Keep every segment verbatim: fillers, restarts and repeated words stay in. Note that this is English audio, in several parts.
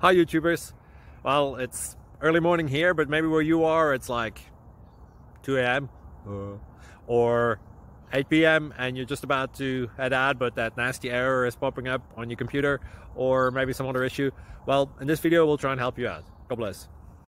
Hi YouTubers. Well, it's early morning here, but maybe where you are it's like two A M Uh, or eight P M and you're just about to head out, but that nasty error is popping up on your computer, or maybe some other issue. Well, in this video we'll try and help you out. God bless.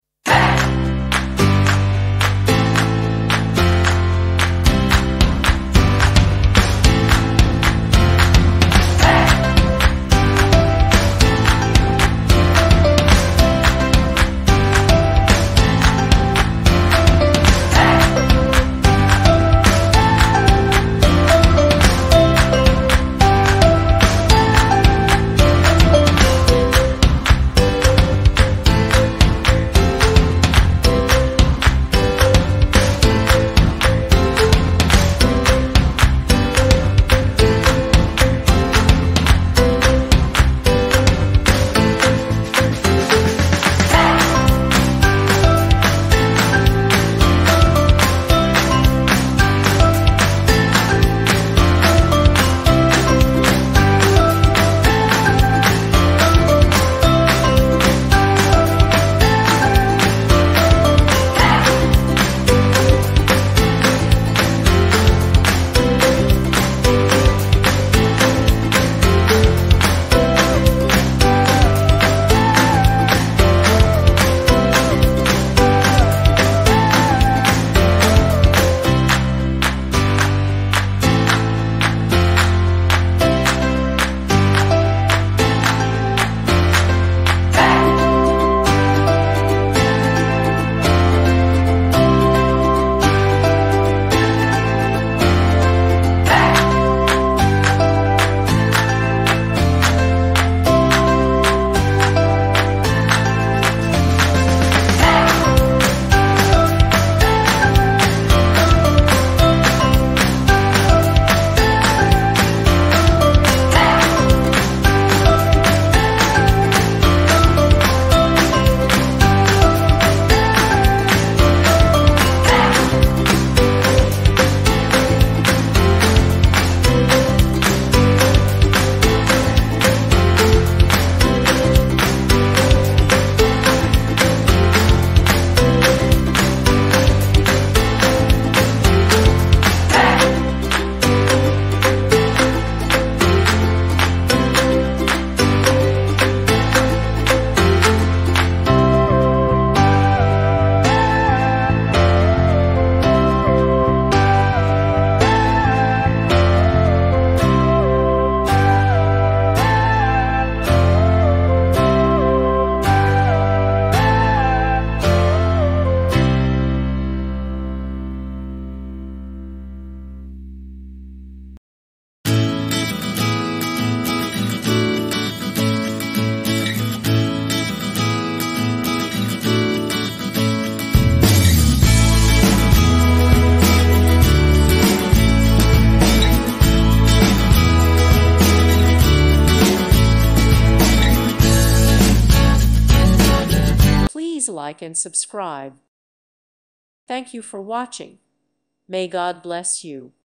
Please like and subscribe. Thank you for watching. May God bless you.